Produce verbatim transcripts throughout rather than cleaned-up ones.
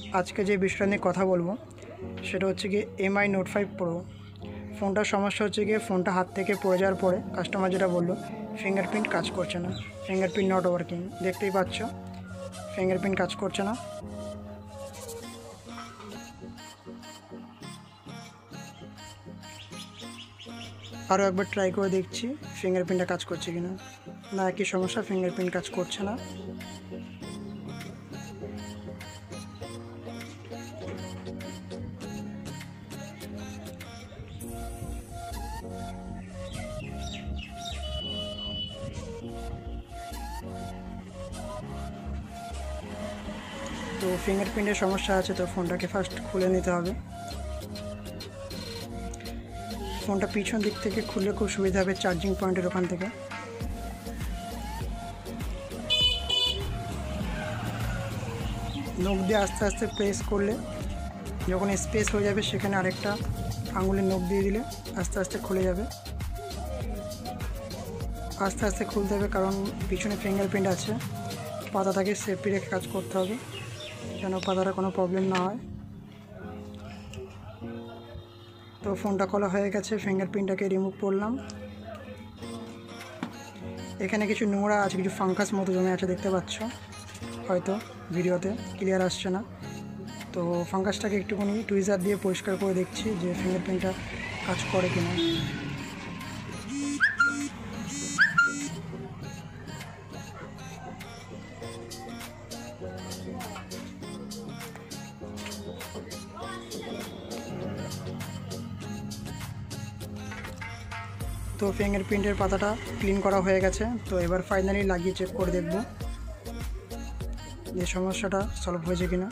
আজকে যে বিষয়টা নিয়ে কথা বলবো সেটা হচ্ছে কি এমআই নোট ফাইভ প্রো ফোনটার সমস্যা হচ্ছে গিয়ে ফোনটা হাত থেকে পড়ে যাওয়ার পরে কাস্টমার যেটা বললো ফিঙ্গারপ্রিন্ট কাজ করছে না, ফিঙ্গারপ্রিন্ট নট ওয়ার্কিং। দেখতেই পাচ্ছ ফিঙ্গারপ্রিন্ট কাজ করছে না। আরও একবার ট্রাই করে দেখছি ফিঙ্গারপ্রিন্টটা কাজ করছে কিনা। না, একই সমস্যা, ফিঙ্গারপ্রিন্ট কাজ করছে না। তো ফিঙ্গারপ্রিন্টের সমস্যা আছে, তো ফোনটাকে ফার্স্ট খুলে নিতে হবে। ফোনটা পিছন দিক থেকে খুললে খুব সুবিধা হবে চার্জিং পয়েন্টের ওখান থেকে। নখ দিয়ে আস্তে আস্তে প্রেস করলে যখন স্পেস হয়ে যাবে সেখানে আরেকটা আঙুলের নখ দিয়ে দিলে আস্তে আস্তে খুলে যাবে। আস্তে আস্তে খুলতে হবে কারণ পিছনে ফিঙ্গারপ্রিন্ট আছে। পাতাটাকে সেফটি রেখে কাজ করতে হবে যেন পাতাটা কোনো প্রবলেম না হয়। তো ফোনটা খোলা হয়ে গেছে, ফিঙ্গারপ্রিন্টটাকে রিমুভ করলাম। এখানে কিছু নোংরা আছে, কিছু ফাঙ্গাস মতো জমে আছে, দেখতে পাচ্ছ হয়তো ভিডিওতে ক্লিয়ার আসছে না। তো ফাঙ্গাসটাকে একটুখানি টুইজার দিয়ে পরিষ্কার করে দেখছি যে ফিঙ্গারপ্রিন্টটা কাজ করে কিনা। তো ফিঙ্গারপ্রিন্টের পাতাটা ক্লিন করা হয়ে গেছে। তো এবার ফাইনালি লাগিয়ে চেক করে দেখব যে সমস্যাটা সলভ হয়েছে কিনা।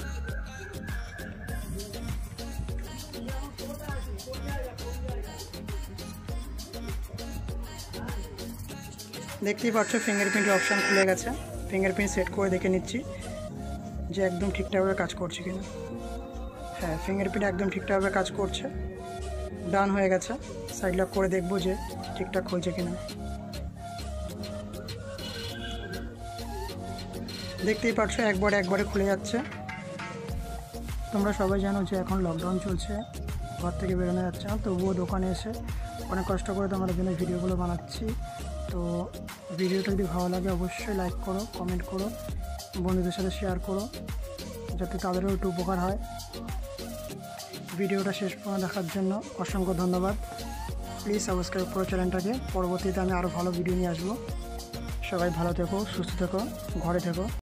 দেখতেই পাচ্ছ ফিঙ্গারপ্রিন্টের অপশান খুলে গেছে। ফিঙ্গারপ্রিন্ট সেট করে দেখে নিচ্ছি যে একদম ঠিকঠাকভাবে কাজ করছে কিনা। হ্যাঁ, ফিঙ্গারপ্রিন্ট একদম ঠিকঠাকভাবে কাজ করছে, ডান হয়ে গেছে। সাইড লক করে দেখব যে ঠিকঠাক হয়েছে কিনা। দেখতেই পাচ্ছ একবারে একবারে খুলে যাচ্ছে। তোমরা সবাই জানো যে এখন লকডাউন চলছে, ঘর থেকে বেরোনো যাচ্ছে না, তবুও দোকানে এসে অনেক কষ্ট করে তোমাদের জন্য ভিডিওগুলো বানাচ্ছি। তো ভিডিওটা যদি ভালো লাগে অবশ্যই লাইক করো, কমেন্ট করো, বন্ধুদের সাথে শেয়ার করো যাতে তাদেরও একটু উপকার হয়। ভিডিওটা শেষ পর্যন্ত দেখার জন্য অসংখ্য ধন্যবাদ। প্লিজ সাবস্ক্রাইব করো চ্যানেলটাকে। পরবর্তীতে আমি আরও ভালো ভিডিও নিয়ে আসবো। সবাই ভালো থেকো, সুস্থ থেকো, ঘরে থেকো।